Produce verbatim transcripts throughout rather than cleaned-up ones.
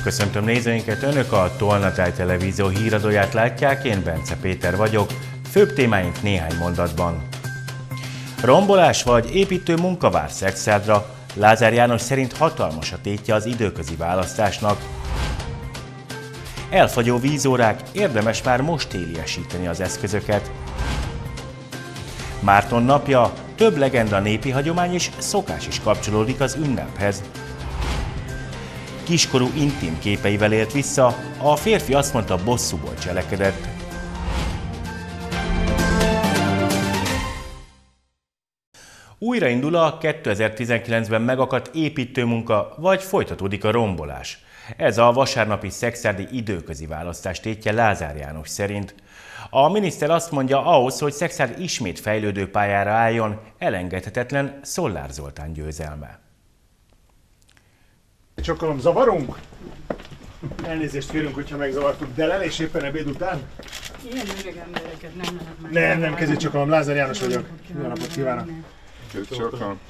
Köszöntöm nézőinket, Önök a Tolnatáj Televízió híradóját látják, én Bence Péter vagyok. Főbb témáink néhány mondatban. Rombolás vagy építő munka vár Szexárdra, Lázár János szerint hatalmas a tétje az időközi választásnak. Elfagyó vízórák, érdemes már most téliesíteni az eszközöket. Márton napja, több legenda, népi hagyomány és szokás is kapcsolódik az ünnephez. Kiskorú intim képeivel élt vissza, a férfi azt mondta, bosszúból cselekedett. Újraindul a kétezer-tizenkilencben megakadt építőmunka, vagy folytatódik a rombolás. Ez a vasárnapi szexárdi időközi választás tétje Lázár János szerint. A miniszter azt mondja, ahhoz, hogy Szexárd ismét fejlődő pályára álljon, elengedhetetlen Szollár Zoltán győzelme. Csokolom, zavarunk? Elnézést kérünk, hogyha megzavartuk, de le és éppen ebéd után? Ilyen öreg embereket nem lehet meg. Nem, nem, kezét csokolom, Lázár János vagyok. Jó napot kívánok! Csokolom.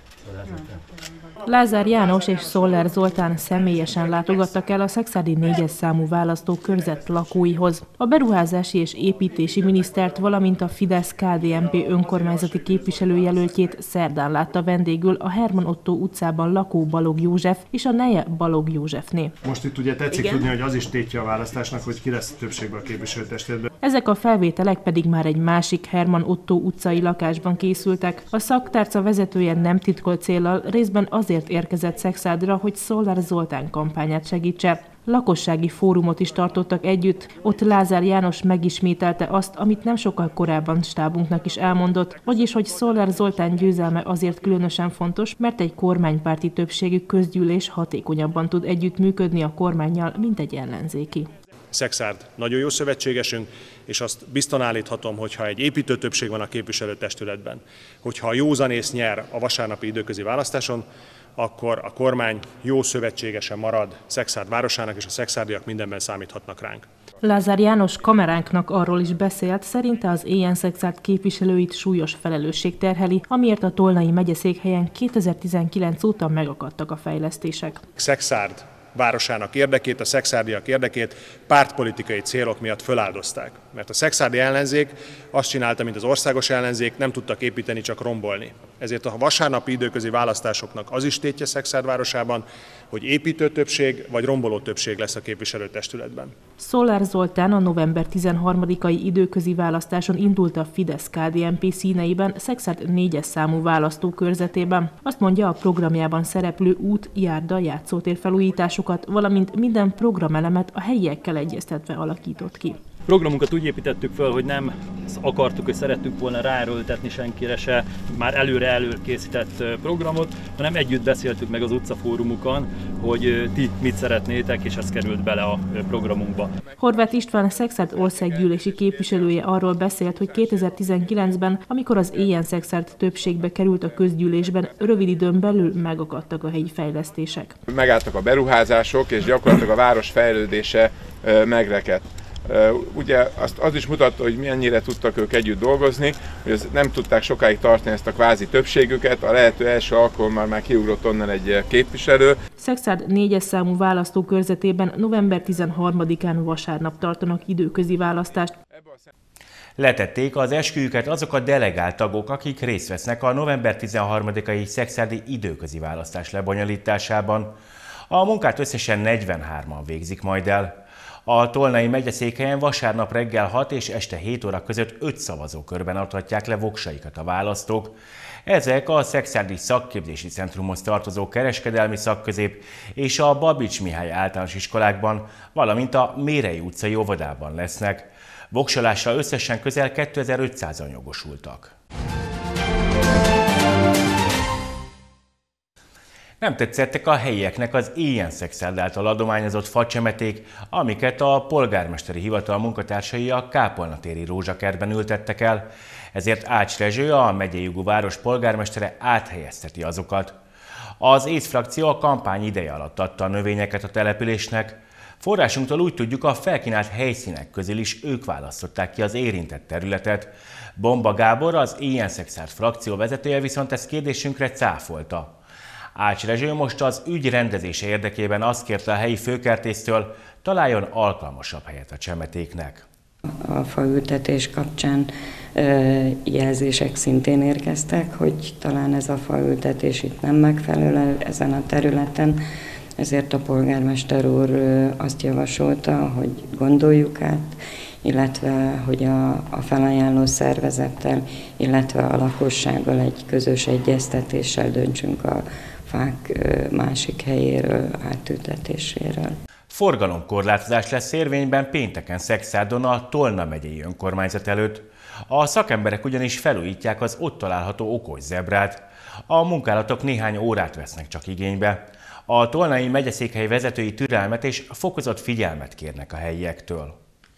Lázár János és Szollár Zoltán személyesen látogattak el a szexárdi négyes számú választókörzet lakóihoz. A beruházási és építési minisztert, valamint a Fidesz-ká dé en pé önkormányzati képviselőjelöltjét szerdán látta vendégül a Herman Ottó utcában lakó Balogh József és a neje Balogh Józsefné. Most itt ugye tetszik Igen? tudni, hogy az is tétje a választásnak, hogy ki lesz többségben a képviselőtestületben. Ezek a felvételek pedig már egy másik Herman Ottó utcai lakásban készültek. A szaktárca vezetője nem titkolt céllal részben azért érkezett Szexárdra, hogy Szollár Zoltán kampányát segítse. Lakossági fórumot is tartottak együtt, ott Lázár János megismételte azt, amit nem sokkal korábban stábunknak is elmondott, vagyis, hogy Szollár Zoltán győzelme azért különösen fontos, mert egy kormánypárti többségű közgyűlés hatékonyabban tud együttműködni a kormánnyal, mint egy ellenzéki. Szexárd nagyon jó szövetségesünk, és azt bizton állíthatom, hogy ha egy építő többség van a képviselőtestületben, hogyha a józanész nyer a vasárnapi időközi választáson, akkor a kormány jó szövetségesen marad Szexárd városának, és a szexárdiak mindenben számíthatnak ránk. Lázár János kameránknak arról is beszélt, szerinte az éjjel Szexárd képviselőit súlyos felelősség terheli, amiért a Tolnai megyeszékhelyen kétezer-tizenkilenc óta megakadtak a fejlesztések. Szexárd városának érdekét, a szexárdiak érdekét pártpolitikai célok miatt föláldozták. Mert a szexárdi ellenzék azt csinálta, mint az országos ellenzék, nem tudtak építeni, csak rombolni. Ezért a vasárnapi időközi választásoknak az is tétje Szexárd városában, hogy építő többség vagy romboló többség lesz a képviselőtestületben. Szollár Zoltán a november tizenharmadikai időközi választáson indult a Fidesz-ká dé en pé színeiben Szexárd négyes számú választókörzetében. Azt mondja, a programjában szereplő út, járda, játszótér felújításokat, valamint minden programelemet a helyiekkel egyeztetve alakított ki. Programunkat úgy építettük föl, hogy nem akartuk, hogy szerettük volna ráerőltetni senkire se már előre előkészített programot, hanem együtt beszéltük meg az utcafórumukon, hogy ti mit szeretnétek, és ez került bele a programunkba. Horváth István, Szexárd országgyűlési képviselője arról beszélt, hogy kétezer-tizenkilencben, amikor az éjjel Szexárd többségbe került a közgyűlésben, rövid időn belül megakadtak a helyi fejlesztések. Megálltak a beruházások, és gyakorlatilag a város fejlődése megrekedt. Ugye azt, az is mutatta, hogy mennyire tudtak ők együtt dolgozni, hogy az nem tudták sokáig tartani ezt a kvázi többségüket, a lehető első alkalommal már kiugrott onnan egy képviselő. Szexárd négyes számú választókörzetében november tizenharmadikán vasárnap tartanak időközi választást. Letették az esküjüket azok a delegált tagok, akik részt vesznek a november tizenharmadikai szexárdi időközi választás lebonyolításában. A munkát összesen negyvenhárman végzik majd el. A Tolnai megyeszékhelyen vasárnap reggel hat és este hét óra között öt szavazókörben adhatják le voksaikat a választók. Ezek a Szexárdi Szakképzési Centrumhoz tartozó kereskedelmi szakközép és a Babics Mihály általános iskolákban, valamint a Mérei utcai óvodában lesznek. Voksolásra összesen közel kétezer-ötszázan jogosultak. Nem tetszettek a helyieknek az éjjel Szexárd által adományozott facsemeték, amiket a polgármesteri hivatal munkatársai a Kápolnatéri rózsakertben ültettek el, ezért Ács Rezső, a megyei jogú város polgármestere áthelyezteti azokat. Az ÉSZ frakció a kampány ideje alatt adta a növényeket a településnek. Forrásunktól úgy tudjuk, a felkínált helyszínek közül is ők választották ki az érintett területet. Bomba Gábor, az éjjel Szexárd frakció vezetője viszont ezt kérdésünkre cáfolta. Ács Rezső most az ügy rendezése érdekében azt kérte a helyi főkertésztől, találjon alkalmasabb helyet a csemetéknek. A faültetés kapcsán jelzések szintén érkeztek, hogy talán ez a faültetés itt nem megfelelő ezen a területen, ezért a polgármester úr azt javasolta, hogy gondoljuk át, illetve hogy a, a felajánló szervezettel, illetve a lakossággal egy közös egyeztetéssel döntsünk a fák másik helyéről, átültetéséről. Forgalomkorlátozás lesz érvényben pénteken Szekszárdon a Tolna megyei önkormányzat előtt. A szakemberek ugyanis felújítják az ott található okos zebrát. A munkálatok néhány órát vesznek csak igénybe. A tolnai megyeszékhely vezetői türelmet és fokozott figyelmet kérnek a helyiektől.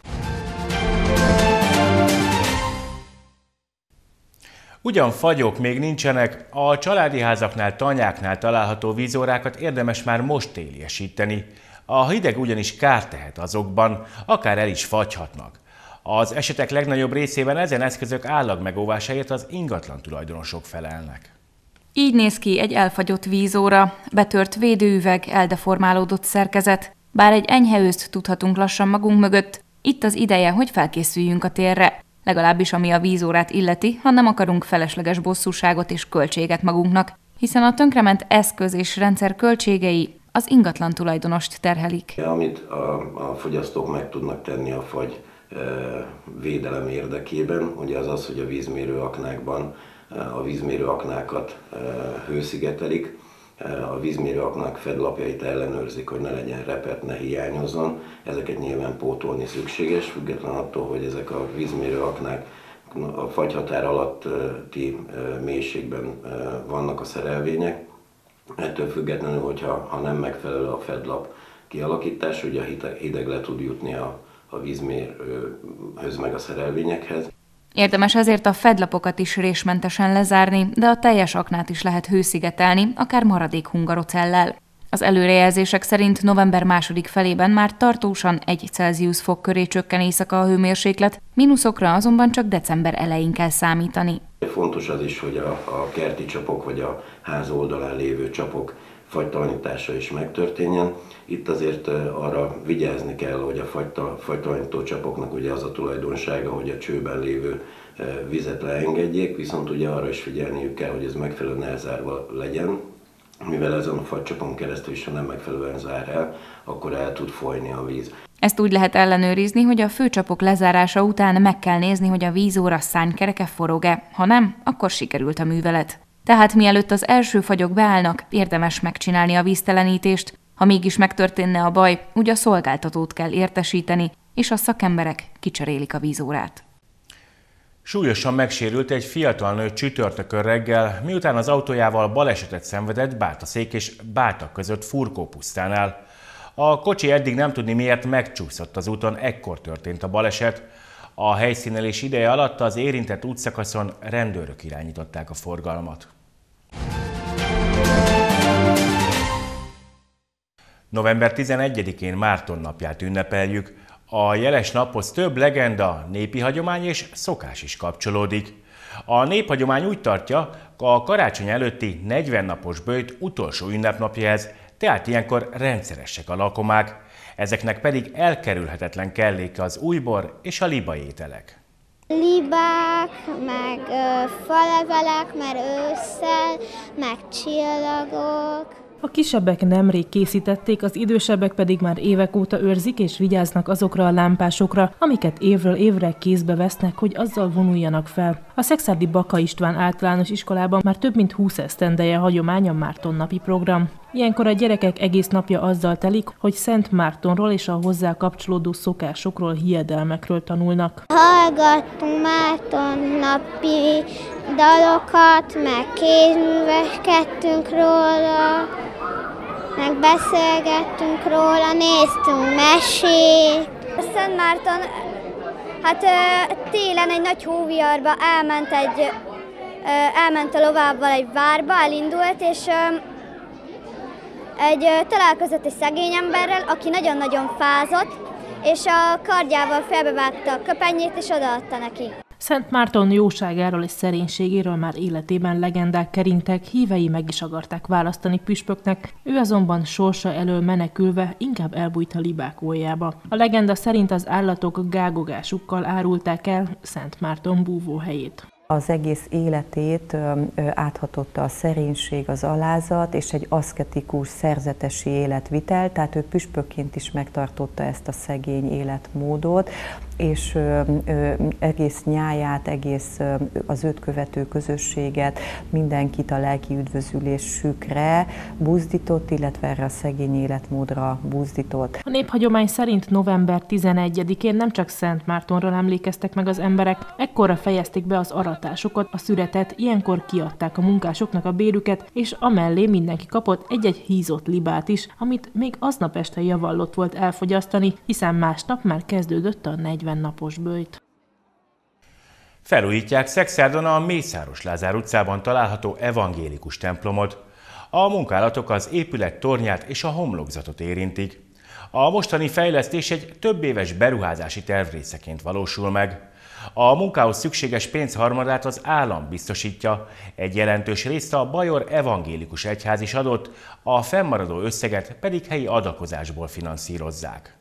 Ugyan fagyok még nincsenek, a családi házaknál, tanyáknál található vízórákat érdemes már most téliesíteni. A hideg ugyanis kárt tehet azokban, akár el is fagyhatnak. Az esetek legnagyobb részében ezen eszközök állagmegóvásáért az ingatlan tulajdonosok felelnek. Így néz ki egy elfagyott vízóra, betört védőüveg, eldeformálódott szerkezet. Bár egy enyhe őszt tudhatunk lassan magunk mögött, itt az ideje, hogy felkészüljünk a térre. Legalábbis ami a vízórát illeti, ha nem akarunk felesleges bosszúságot és költséget magunknak, hiszen a tönkrement eszköz és rendszer költségei az ingatlan tulajdonost terhelik. Amit a, a fogyasztók meg tudnak tenni a fagy e, védelem érdekében, ugye az az, hogy a vízmérőaknákban a vízmérőaknákat e, hőszigetelik, e, a vízmérőaknák fedlapjait ellenőrzik, hogy ne legyen repet, ne hiányozzon. Ezeket nyilván pótolni szükséges, független attól, hogy ezek a vízmérőaknák a fagyhatár alatti mélységben vannak a szerelvények. Ettől függetlenül, hogyha ha nem megfelelő a fedlap kialakítás, ugye a hideg le tud jutni a, a vízmérőhöz meg a szerelvényekhez. Érdemes ezért a fedlapokat is résmentesen lezárni, de a teljes aknát is lehet hőszigetelni, akár maradék hungarocellel. Az előrejelzések szerint november második felében már tartósan egy Celsius fok köré csökken éjszaka a hőmérséklet, mínuszokra azonban csak december elején kell számítani. Fontos az is, hogy a, a kerti csapok vagy a ház oldalán lévő csapok fagytalanítása is megtörténjen. Itt azért arra vigyázni kell, hogy a fagytalanító csapoknak ugye az a tulajdonsága, hogy a csőben lévő vizet leengedjék, viszont ugye arra is figyelniük kell, hogy ez megfelelően elzárva legyen, mivel ezen a fagycsapon keresztül is, ha nem megfelelően zár el, akkor el tud folyni a víz. Ezt úgy lehet ellenőrizni, hogy a főcsapok lezárása után meg kell nézni, hogy a vízóra szárnykereke forog-e, ha nem, akkor sikerült a művelet. Tehát mielőtt az első fagyok beállnak, érdemes megcsinálni a víztelenítést. Ha mégis megtörténne a baj, úgy a szolgáltatót kell értesíteni, és a szakemberek kicserélik a vízórát. Súlyosan megsérült egy fiatal nő csütörtökön reggel, miután az autójával balesetet szenvedett Bátaszék és Báta között Furkópusztánál. A kocsi eddig nem tudni miért megcsúszott az úton, ekkor történt a baleset. A helyszínelés ideje alatt az érintett útszakaszon rendőrök irányították a forgalmat. november tizenegyedikén Márton napját ünnepeljük. A jeles naphoz több legenda, népi hagyomány és szokás is kapcsolódik. A néphagyomány úgy tartja, a karácsony előtti negyven napos böjt utolsó ünnepnapjához, tehát ilyenkor rendszeresek a lakomák, ezeknek pedig elkerülhetetlen kelléke az újbor és a liba ételek. Libák, meg ö, falevelek, mert ősszel, meg csillagok. A kisebbek nemrég készítették, az idősebbek pedig már évek óta őrzik és vigyáznak azokra a lámpásokra, amiket évről évre kézbe vesznek, hogy azzal vonuljanak fel. A szekszárdi Baka István általános iskolában már több mint húsz esztendeje hagyomány a Márton napi program. Ilyenkor a gyerekek egész napja azzal telik, hogy Szent Mártonról és a hozzá kapcsolódó szokásokról, hiedelmekről tanulnak. Hallgattunk Márton napi dalokat, meg kézműveskedtünk róla, meg beszélgettünk róla, néztünk mesét. Szent Márton, hát télen egy nagy hóviharba elment, egy, elment a lovával egy várba, elindult, és egy találkozott egy szegény emberrel, aki nagyon-nagyon fázott, és a kardjával felbevágta a köpenyét, és odaadta neki. Szent Márton jóságáról és szerénységéről már életében legendák kerintek, hívei meg is akarták választani püspöknek, ő azonban sorsa elől menekülve inkább elbújt a libák óljába. A legenda szerint az állatok gágogásukkal árulták el Szent Márton búvóhelyét. Az egész életét áthatotta a szerénység, az alázat és egy aszketikus, szerzetesi életvitel, tehát ő püspökként is megtartotta ezt a szegény életmódot, és ö, ö, egész nyáját, egész ö, az őt követő közösséget, mindenkit a lelki üdvözülésükre buzdított, illetve erre a szegény életmódra buzdított. A néphagyomány szerint november tizenegyedikén nem csak Szent Mártonról emlékeztek meg az emberek, ekkorra fejezték be az aratásokat, a szüretet, ilyenkor kiadták a munkásoknak a bérüket, és amellé mindenki kapott egy-egy hízott libát is, amit még aznap este javallott volt elfogyasztani, hiszen másnap már kezdődött a negyven napos böjt. Felújítják Szekszárdon a Mészáros Lázár utcában található evangélikus templomot. A munkálatok az épület tornyát és a homlokzatot érintik. A mostani fejlesztés egy több éves beruházási terv részeként valósul meg. A munkához szükséges pénz harmadát az állam biztosítja, egy jelentős részt a Bajor Evangélikus Egyház is adott, a fennmaradó összeget pedig helyi adakozásból finanszírozzák.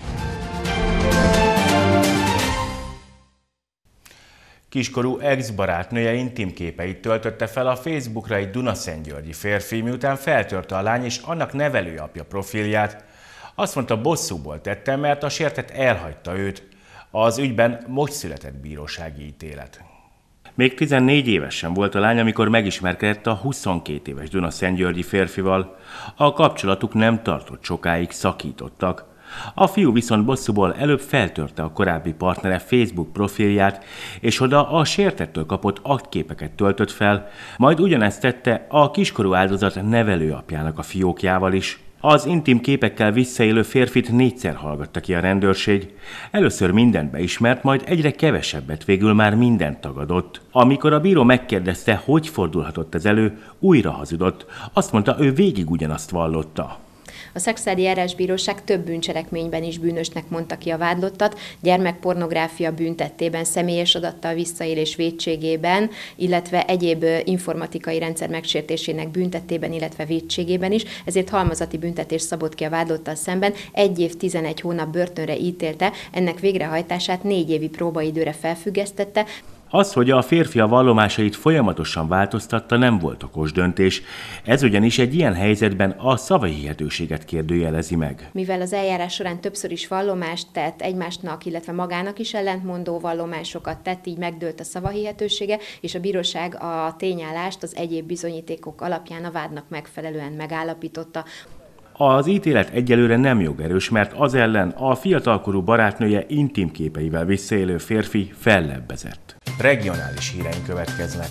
Kiskorú ex-barátnője intim képeit töltötte fel a Facebookra egy dunaszentgyörgyi férfi, miután feltörte a lány és annak nevelőapja profilját. Azt mondta, bosszúból tette, mert a sértett elhagyta őt. Az ügyben most született bírósági ítélet. Még tizennégy évesen volt a lány, amikor megismerkedett a huszonkét éves dunaszentgyörgyi férfival. A kapcsolatuk nem tartott sokáig, szakítottak. A fiú viszont bosszúból előbb feltörte a korábbi partnere Facebook profilját, és oda a sértettől kapott aktképeket töltött fel, majd ugyanezt tette a kiskorú áldozat nevelőapjának a fiókjával is. Az intim képekkel visszaélő férfit négyszer hallgatta ki a rendőrség. Először mindent beismert, majd egyre kevesebbet, végül már mindent tagadott. Amikor a bíró megkérdezte, hogy fordulhatott ez elő, újra hazudott. Azt mondta, ő végig ugyanazt vallotta. A Szekszárdi Járásbíróság több bűncselekményben is bűnösnek mondta ki a vádlottat, gyermekpornográfia büntettében, személyes adattal visszaélés vétségében, illetve egyéb informatikai rendszer megsértésének büntettében, illetve vétségében is, ezért halmazati büntetés szabott ki a vádlottal szemben, egy év tizenegy hónap börtönre ítélte, ennek végrehajtását négy évi próbaidőre felfüggesztette. Az, hogy a férfi a vallomásait folyamatosan változtatta, nem volt okos döntés. Ez ugyanis egy ilyen helyzetben a szavahihetőséget kérdőjelezi meg. Mivel az eljárás során többször is vallomást tett egymásnak, illetve magának is ellentmondó vallomásokat tett, így megdőlt a szavahihetősége, és a bíróság a tényállást az egyéb bizonyítékok alapján a vádnak megfelelően megállapította. Az ítélet egyelőre nem jogerős, mert az ellen a fiatalkorú barátnője intim képeivel visszaélő férfi fellebbezett. Regionális híreink következnek.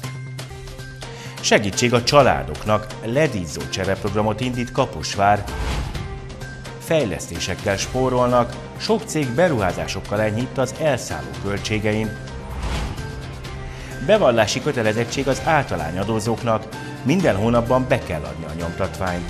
Segítség a családoknak, ledízzó csereprogramot indít Kaposvár. Fejlesztésekkel spórolnak, sok cég beruházásokkal enyhít az elszálló költségein. Bevallási kötelezettség az általányadózóknak, minden hónapban be kell adni a nyomtatványt.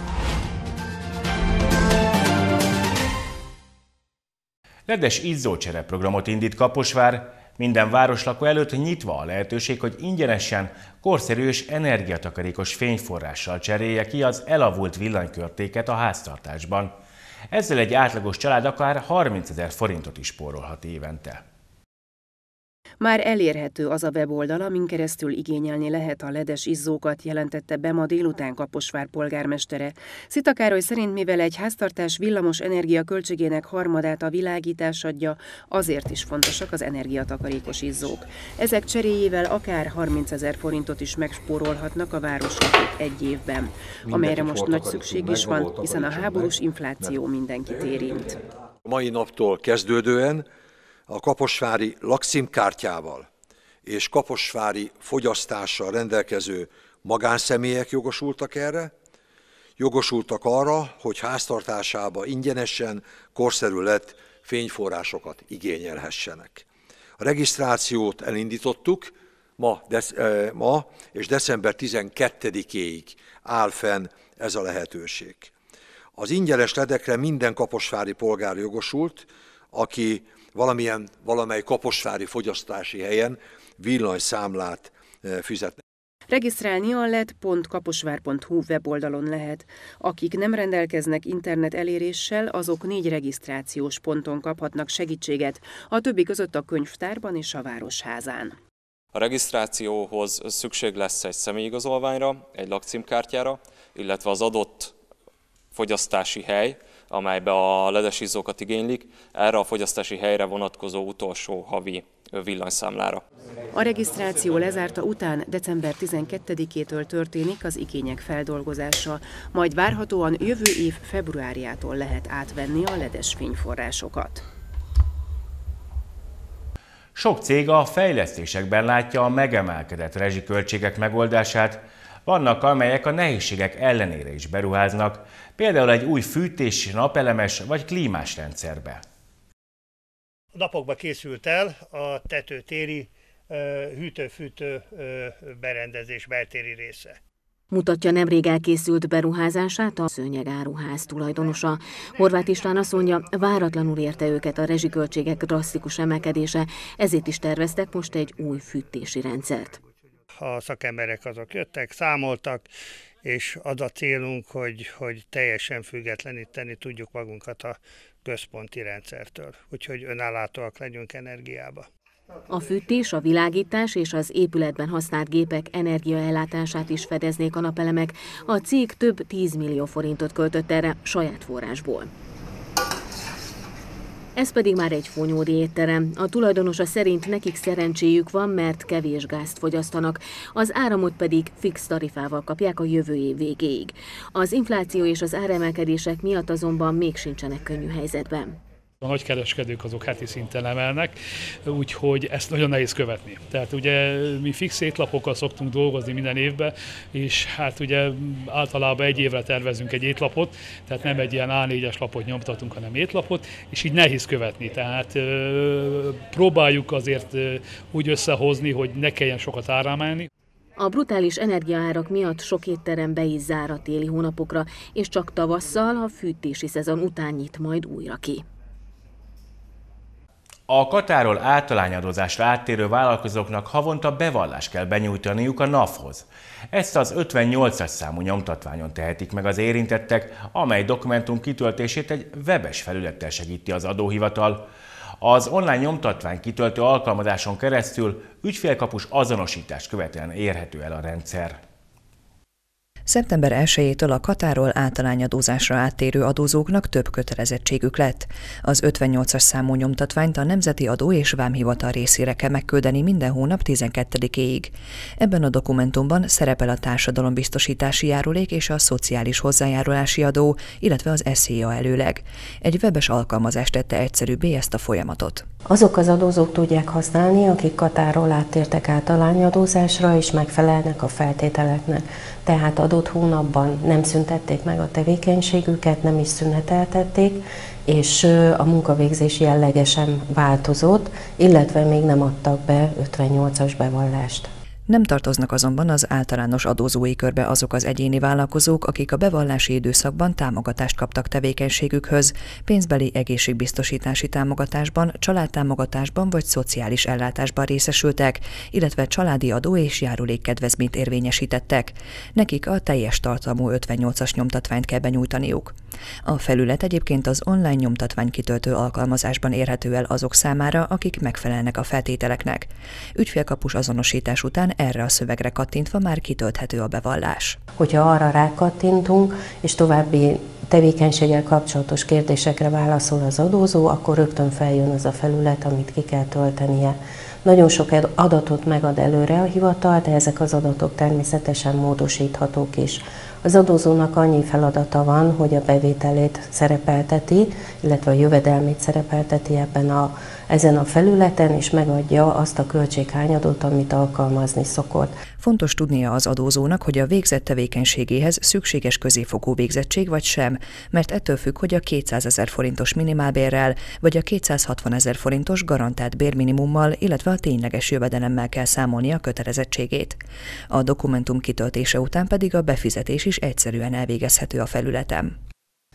Ledes izzócsereprogramot indít Kaposvár, minden városlakó előtt nyitva a lehetőség, hogy ingyenesen, korszerű és energiatakarékos fényforrással cserélje ki az elavult villanykörtéket a háztartásban. Ezzel egy átlagos család akár harmincezer forintot is spórolhat évente. Már elérhető az a weboldal, amin keresztül igényelni lehet a ledes izzókat, jelentette be ma délután Kaposvár polgármestere. Szita Károly szerint, mivel egy háztartás villamos energia költségének harmadát a világítás adja, azért is fontosak az energiatakarékos izzók. Ezek cseréjével akár harmincezer forintot is megspórolhatnak a városlakók egy évben, amelyre most nagy szükség is van, hiszen a háborús infláció mindenkit érint. A mai naptól kezdődően a kaposvári lakcímkártyával és kaposvári fogyasztással rendelkező magánszemélyek jogosultak erre, jogosultak arra, hogy háztartásába ingyenesen, korszerű lett fényforrásokat igényelhessenek. A regisztrációt elindítottuk ma, dec, eh, ma és december tizenkettedikéig áll fenn ez a lehetőség. Az ingyenes ledekre minden kaposvári polgár jogosult, aki valamilyen, valamely kaposvári fogyasztási helyen villanyszámlát fizet. Regisztrálni a led pont kaposvár pont hu weboldalon lehet. Akik nem rendelkeznek internet eléréssel, azok négy regisztrációs ponton kaphatnak segítséget, a többi között a könyvtárban és a Városházán. A regisztrációhoz szükség lesz egy személyigazolványra, egy lakcímkártyára, illetve az adott fogyasztási hely, amelybe a ledes izzókat igénylik, erre a fogyasztási helyre vonatkozó utolsó havi villanyszámlára. A regisztráció lezárta után december tizenkettedikétől történik az igények feldolgozása, majd várhatóan jövő év februárjától lehet átvenni a ledes fényforrásokat. Sok cég a fejlesztésekben látja a megemelkedett rezsiköltségek megoldását, vannak, amelyek a nehézségek ellenére is beruháznak, például egy új fűtés, napelemes vagy klímás rendszerbe. A napokban készült el a tetőtéri hűtő-fűtő berendezés beltéri része. Mutatja nemrég elkészült beruházását a szőnyegáruház tulajdonosa. Horváth István azt mondja, váratlanul érte őket a rezsiköltségek drasztikus emelkedése, ezért is terveztek most egy új fűtési rendszert. A szakemberek azok jöttek, számoltak, és az a célunk, hogy, hogy teljesen függetleníteni tudjuk magunkat a központi rendszertől, úgyhogy önállátóak legyünk energiába. A fűtés, a világítás és az épületben használt gépek energiaellátását is fedeznék a napelemek. A cég több tízmillió forintot költött erre saját forrásból. Ez pedig már egy fonyódi étterem. A tulajdonosa szerint nekik szerencséjük van, mert kevés gázt fogyasztanak, az áramot pedig fix tarifával kapják a jövő év végéig. Az infláció és az áremelkedések miatt azonban még sincsenek könnyű helyzetben. A nagykereskedők azok heti szinten emelnek, úgyhogy ezt nagyon nehéz követni. Tehát ugye mi fix étlapokkal szoktunk dolgozni minden évben, és hát ugye általában egy évre tervezünk egy étlapot, tehát nem egy ilyen á négyes lapot nyomtatunk, hanem étlapot, és így nehéz követni. Tehát ö, próbáljuk azért ö, úgy összehozni, hogy ne kelljen sokat áremelni. A brutális energiaárak miatt sok étterem be is zár a téli hónapokra, és csak tavasszal a fűtési szezon után nyit majd újra ki. A Katáról általányadózásra áttérő vállalkozóknak havonta bevallást kell benyújtaniuk a NAV-hoz. Ezt az ötvennyolcas számú nyomtatványon tehetik meg az érintettek, amely dokumentum kitöltését egy webes felülettel segíti az adóhivatal. Az online nyomtatvány kitöltő alkalmazáson keresztül ügyfélkapus azonosítást követően érhető el a rendszer. szeptember elsejétől a Katáról általányadózásra áttérő adózóknak több kötelezettségük lett. Az ötvennyolcas számú nyomtatványt a Nemzeti Adó és Vámhivatal részére kell megküldeni minden hónap tizenkettedikéig. Ebben a dokumentumban szerepel a társadalombiztosítási járulék és a szociális hozzájárulási adó, illetve az es zé á előleg. Egy webes alkalmazás tette egyszerűbbé ezt a folyamatot. Azok az adózók tudják használni, akik Katáról áttértek általányadózásra és megfelelnek a feltételeknek. Tehát adott hónapban nem szüntették meg a tevékenységüket, nem is szüneteltették, és a munkavégzés jellegesen változott, illetve még nem adtak be ötvennyolcas bevallást. Nem tartoznak azonban az általános adózói körbe azok az egyéni vállalkozók, akik a bevallási időszakban támogatást kaptak tevékenységükhöz, pénzbeli egészségbiztosítási támogatásban, családtámogatásban vagy szociális ellátásban részesültek, illetve családi adó és járulékkedvezményt érvényesítettek. Nekik a teljes tartalmú ötvennyolcas nyomtatványt kell benyújtaniuk. A felület egyébként az online nyomtatvány kitöltő alkalmazásban érhető el azok számára, akik megfelelnek a feltételeknek. Ügyfélkapus azonosítás után erre a szövegre kattintva már kitölthető a bevallás. Hogyha arra rákattintunk, és további tevékenységgel kapcsolatos kérdésekre válaszol az adózó, akkor rögtön feljön az a felület, amit ki kell töltenie. Nagyon sok adatot megad előre a hivatal, de ezek az adatok természetesen módosíthatók is. Az adózónak annyi feladata van, hogy a bevételét szerepelteti, illetve a jövedelmét szerepelteti ebben a, ezen a felületen, és megadja azt a költséghányadot, amit alkalmazni szokott. Fontos tudnia az adózónak, hogy a végzett tevékenységéhez szükséges középfokú végzettség vagy sem, mert ettől függ, hogy a kétszázezer forintos minimálbérrel vagy a kétszázhatvanezer forintos garantált bérminimummal, illetve a tényleges jövedelemmel kell számolni a kötelezettségét. A dokumentum kitöltése után pedig a befizetés is egyszerűen elvégezhető a felületen.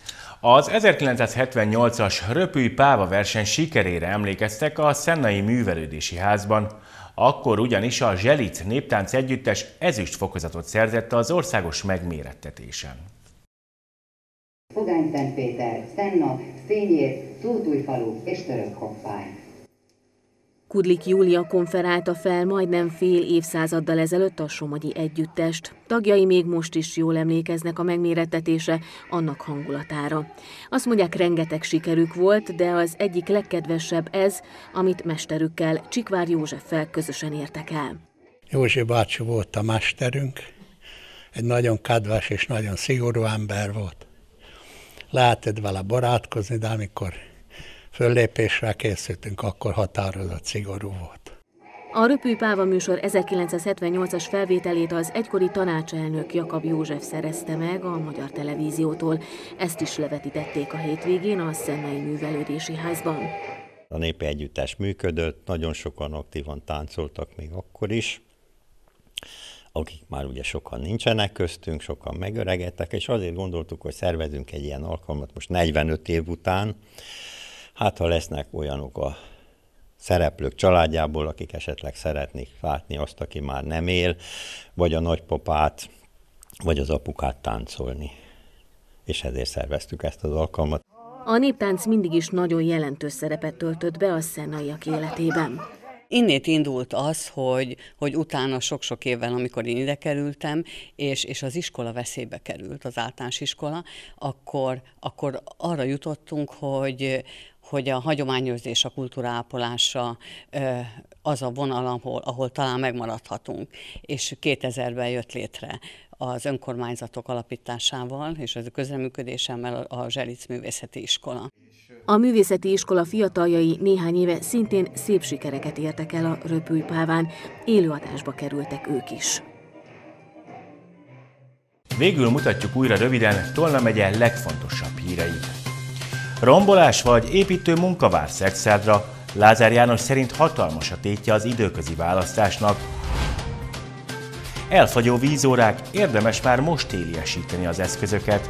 Az ezerkilencszázhetvennyolcas Röpülj Páva verseny sikerére emlékeztek a Szennai Művelődési Házban. Akkor ugyanis a Zselic Néptánc Együttes ezüst fokozatot szerzett az országos megmérettetésen. Pogány-Szentpéter, Szenna, Szényér, Szótújfalu és Törökhoffány. Kudlik Júlia konferálta fel majdnem fél évszázaddal ezelőtt a somogyi együttest. Tagjai még most is jól emlékeznek a megmérettetése, annak hangulatára. Azt mondják, rengeteg sikerük volt, de az egyik legkedvesebb ez, amit mesterükkel, Csikvár Józseffel közösen értek el. Józsi bácsi volt a mesterünk, egy nagyon kedves és nagyon szigorú ember volt. Lehetett vele barátkozni, de amikor föllépésre készültünk, akkor határozott, szigorú volt. A Röpülj Páva műsor ezerkilencszázhetvennyolcas felvételét az egykori tanácselnök Jakab József szerezte meg a Magyar Televíziótól. Ezt is levetítették a hétvégén a Szennai Művelődési Házban. A népi együttes működött, nagyon sokan aktívan táncoltak még akkor is, akik már ugye sokan nincsenek köztünk, sokan megöregedtek, és azért gondoltuk, hogy szervezünk egy ilyen alkalmat most negyvenöt év után. Hát, ha lesznek olyanok a szereplők családjából, akik esetleg szeretnék látni azt, aki már nem él, vagy a nagypapát, vagy az apukát táncolni. És ezért szerveztük ezt az alkalmat. A néptánc mindig is nagyon jelentős szerepet töltött be a szennaiak életében. Innét indult az, hogy, hogy utána sok-sok évvel, amikor én ide kerültem, és, és az iskola veszélybe került, az általános iskola, akkor, akkor arra jutottunk, hogy, hogy a hagyományőrzés, a kultúra ápolása az a vonal, ahol, ahol talán megmaradhatunk. És kétezerben jött létre az önkormányzatok alapításával és az közreműködésemmel a Zselic Művészeti Iskola. A művészeti iskola fiataljai néhány éve szintén szép sikereket értek el a Röpülj Páván, élőadásba kerültek ők is. Végül mutatjuk újra röviden Tolna megye legfontosabb híreit. Rombolás vagy építő munka vár Szexárdra, Lázár János szerint hatalmas a tétje az időközi választásnak. Elfagyó vízórák, érdemes már most téliesíteni az eszközöket.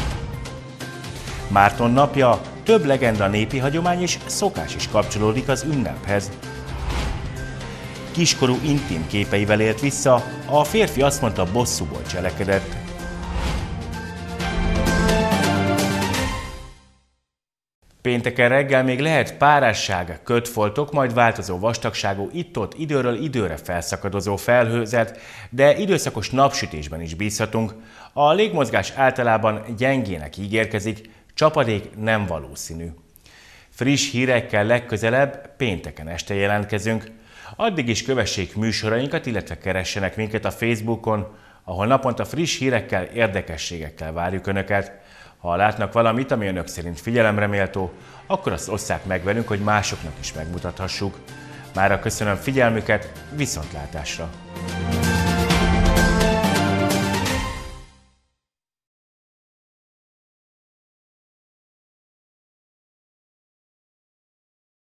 Márton napja, több legenda, népi hagyomány és szokás is kapcsolódik az ünnephez. Kiskorú intim képeivel élt vissza, a férfi azt mondta, bosszúból cselekedett. Pénteken reggel még lehet párásság, kötfoltok, majd változó vastagságú, itt-ott időről időre felszakadozó felhőzet, de időszakos napsütésben is bízhatunk. A légmozgás általában gyengének ígérkezik, csapadék nem valószínű. Friss hírekkel legközelebb pénteken este jelentkezünk. Addig is kövessék műsorainkat, illetve keressenek minket a Facebookon, ahol naponta friss hírekkel, érdekességekkel várjuk Önöket. Ha látnak valamit, ami Önök szerint figyelemre méltó, akkor azt osszák meg velünk, hogy másoknak is megmutathassuk. Mára köszönöm figyelmüket, viszontlátásra!